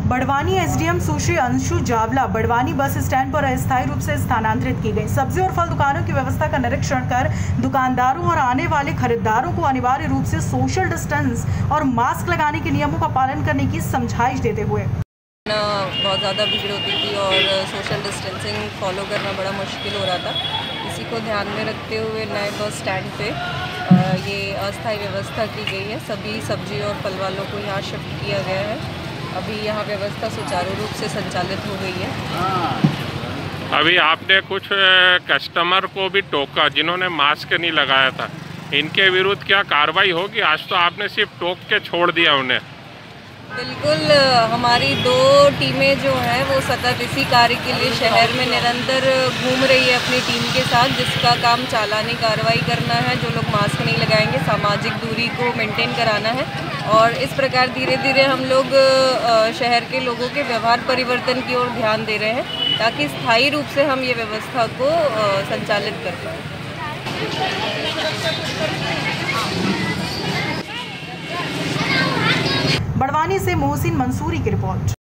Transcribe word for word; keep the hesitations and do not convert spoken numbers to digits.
Barwani SDM Sushri Anshu Jawla Barwani bus stand पर अस्थायी रूप से स्थानांतरित की गई। सब्जी और फल दुकानों की व्यवस्था का निरीक्षण कर दुकानदारों और आने वाले खरीदारों को अनिवार्य रूप से सोशल डिस्टेंस और मास्क लगाने के नियमों का पालन करने की समझाइश देते हुए बहुत ज़्यादा भीड़ होती थी और सोशल डिस्टेंसिंग फॉलो करना बड़ा मुश्किल हो रहा था। इसी को ध्यान में रखते हुए नए बस स्टैंड पे ये अस्थायी व्यवस्था की गई है। सभी सब्जी और फल वालों को यहाँ शिफ्ट किया गया है। अभी यहाँ व्यवस्था सुचारू रूप से संचालित हो गई है। अभी आपने कुछ कस्टमर को भी टोका जिन्होंने मास्क नहीं लगाया था, इनके विरुद्ध क्या कार्रवाई होगी? आज तो आपने सिर्फ टोक के छोड़ दिया उन्हें। बिल्कुल, हमारी दो टीमें जो हैं वो सतत इसी कार्य के लिए शहर में निरंतर घूम रही है अपनी टीम के साथ, जिसका काम चालानी कार्रवाई करना है। जो लोग मास्क नहीं लगाएंगे, सामाजिक दूरी को मेंटेन कराना है और इस प्रकार धीरे धीरे हम लोग शहर के लोगों के व्यवहार परिवर्तन की ओर ध्यान दे रहे हैं ताकि स्थायी रूप से हम ये व्यवस्था को संचालित कर पाएँ। बड़वानी से मोहसिन मंसूरी की रिपोर्ट।